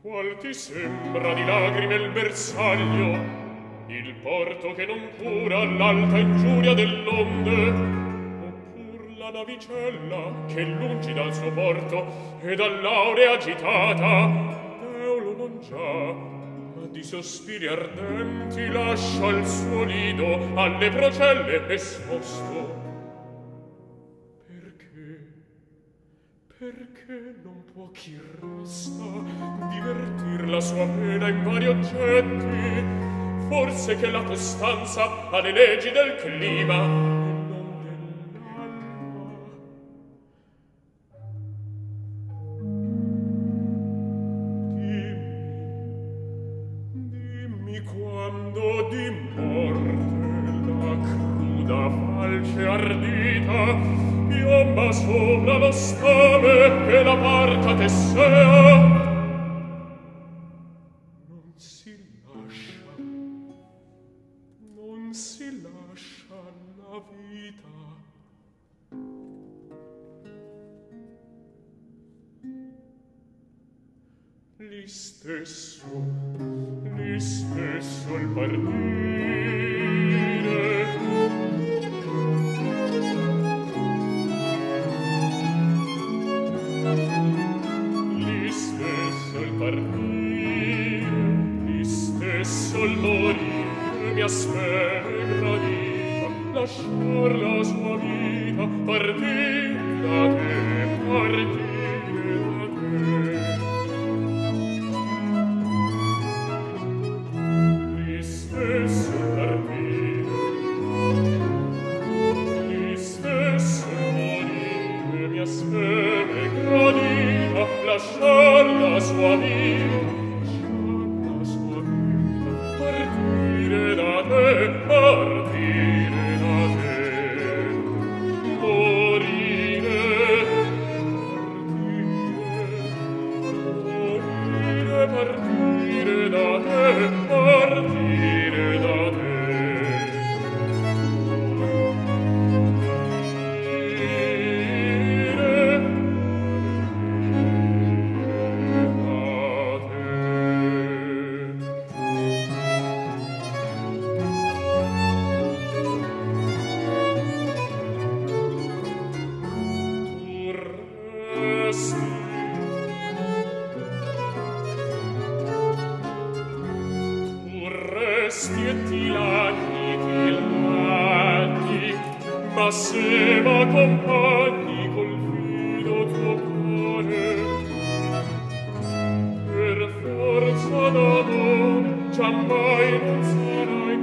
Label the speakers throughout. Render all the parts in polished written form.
Speaker 1: Qual ti sembra di lagrime il bersaglio, il porto che non cura l'alta ingiuria dell'onde, oppur la navicella che lungi dal suo porto e dall'aurea agitata, Eolo non già, ma di sospiri ardenti lascia il suo lido alle procelle esposto. Perché non può chi resta divertir la sua pena in vari oggetti? Forse che la costanza ha le leggi del clima e non dell'alma. Dimmi quando di morte la cruda falce ardita piomba sopra lo stame che la barca tessea. Non si lascia la vita. Lì stesso il partire. Lì stesso il morire mi aspetta gradita, lasciar la sua vita, partire da te, partire da te. Lì stesso il partire, lì stesso il morire mi aspetta gradita, lasciar la sua vita, partire da te, morire, partire da te, partire da te. Ma se m'accompagni col fido tuo cuore, per forza d'amore giammai non sarai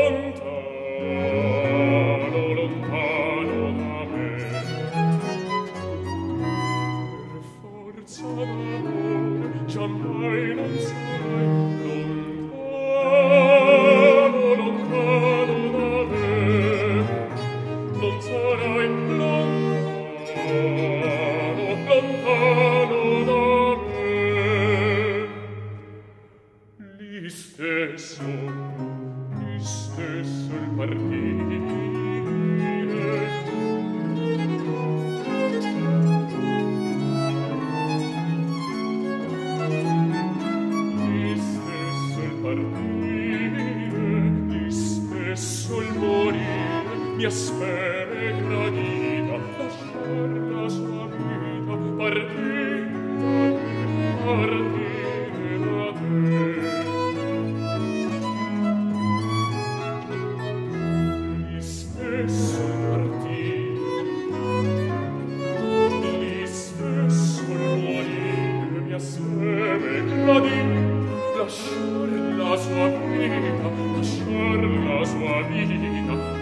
Speaker 1: lontano, lontano da me. Per forza d'amore giammai non sarai lontano, lontano da me. Non sarai lontano, lontano da me. Lì stesso il partire. Lì stesso il partire, lì stesso il morire mi aspetta gradita, lasciar la sua vita, partire da te. Lì stesso il partire, lì stesso il morire mi aspetta gradita, lasciar la sua vita, lasciar la sua vita,